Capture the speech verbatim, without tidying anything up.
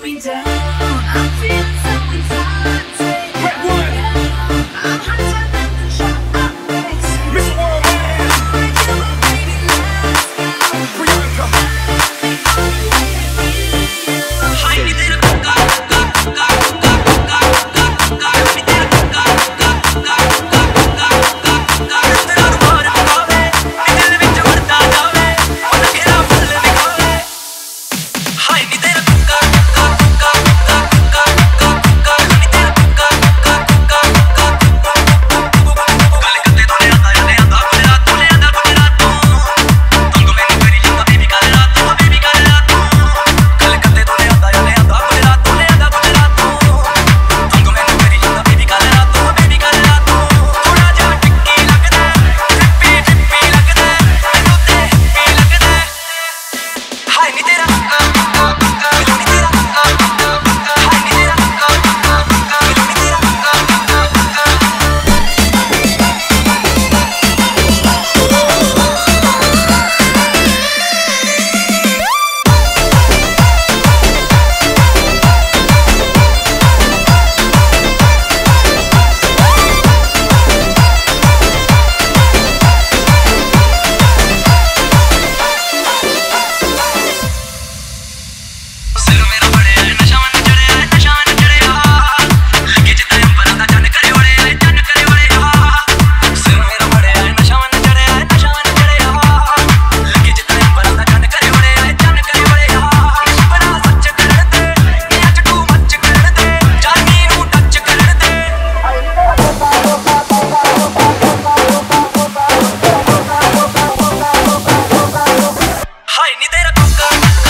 me down. I'm feeling so exhausted. Red one. I'm hotter than the tropics. Mister Worldwide. Come on, baby, let's go. Priyanka. Hi, ni tera kuka, kuka, kuka, kuka, kuka, kuka, kuka. Ni tera kuka, kuka, kuka, kuka, kuka, kuka, kuka. Tera rumar pakawe, ni dil vich badda jaave. Mana khera phul dikhave. Hi, ni tera kuka, kuka, kuka, kuka, kuka, kuka, kuka. Ni tera kuka, kuka, kuka, kuka, kuka, kuka. Gal katte tole aanda yaane aanda Gujarat tole aanda Gujarat to. Tung maine kari janda baby kal raat to, baby kal raat to. Gal katte tole aanda yaane aanda Gujarat tole aanda Gujarat to. Tung maine kari janda baby kal raat to, baby kal raat to. Thoda ja tikki lagda, tippi tippi lagda, mainu te hippie lagda. Hi ni tera kuka, kuka, kuka, ni tera kuka, kuka, kuka. Hi ni tera kuka, kuka, kuka, ni tera kuka, kuka, kuka. सिर मेरा बड़े है नशा मन चढ़े है नशा मन चढ़े हा लगे जिता अंबरा दा चन करे बड़े है चन करे बड़े हा सिर मेरा बड़े है नशा मन चढ़े है नशा मन चढ़े हा लगे जिता अंबरा दा चन करे बड़े है चन करे बड़े हा बड़ा सच कर दे ये अज तू मच कर दे जानी नू टच कर दे हाय नी तेरा कुका